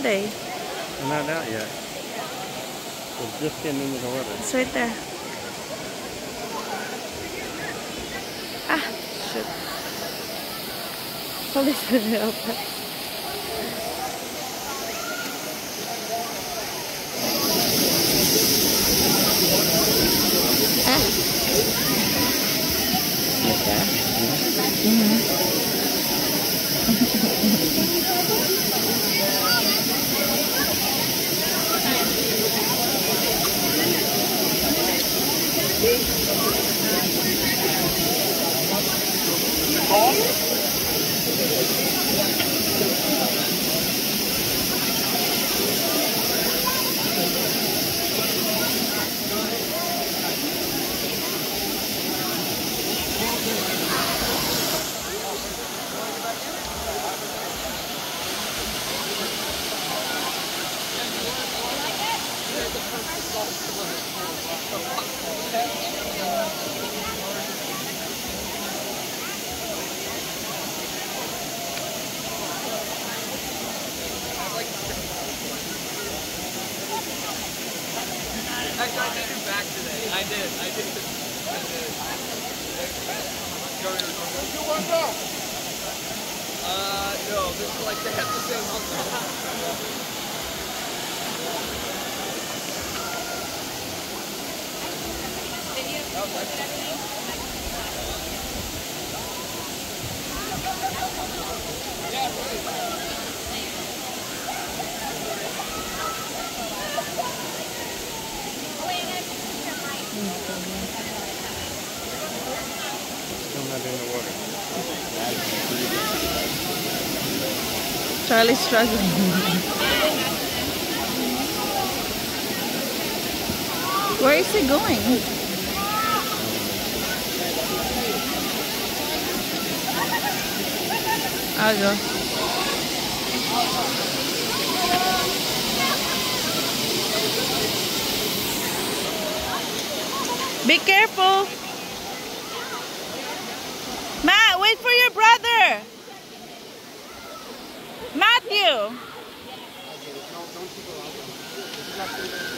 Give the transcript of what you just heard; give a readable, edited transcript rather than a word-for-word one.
they? They're not out yet. They're just getting into the water. It's right there. Ah, shoot. Police help us. Ah. Like that? Actually, I did it back today. I did. You want to go? No. This is like they have the same hotel. Yeah, right. Still not in the water. Charlie's struggling. Where is he going? I'll go. Be careful. Matt, wait for your brother. Matthew.